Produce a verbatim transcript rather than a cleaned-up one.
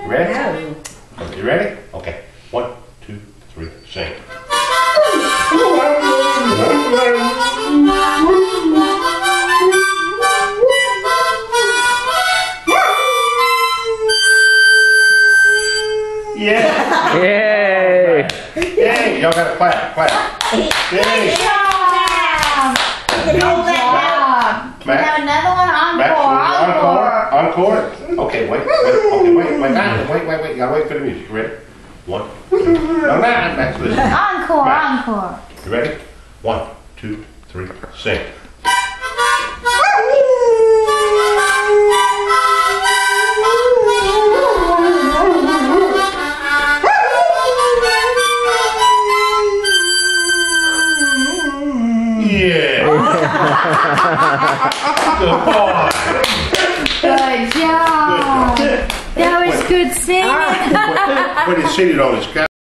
You ready? No. Okay, you ready? Okay. One, two, three, sing. Yeah! Yay! Yay! Y'all gotta clap, clap. Yay! Good job! Good job! Can we Matt? have another one? Matt, Encore! encore, encore. Okay, wait, wait, okay, wait, wait, wait, wait, wait, wait. You gotta wait for the music. You ready? One, two. No, Matt, Matt, listen. Encore! Matt. Encore! You ready? One, two, three, sing. Yeah. Good boy. Good job! That was good singing! When he's seated on his couch.